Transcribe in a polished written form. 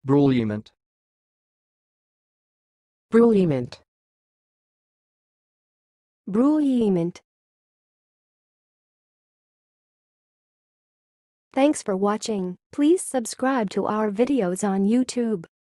brulyiement, brulyiement, brulyiement. Thanks for watching. Please subscribe to our videos on YouTube.